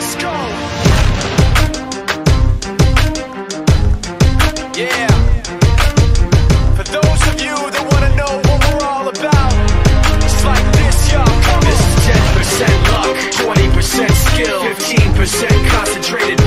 Let's go. Yeah. For those of you that wanna know what we're all about, it's like this, y'all. This is 10% luck, 20% skill, 15% concentrated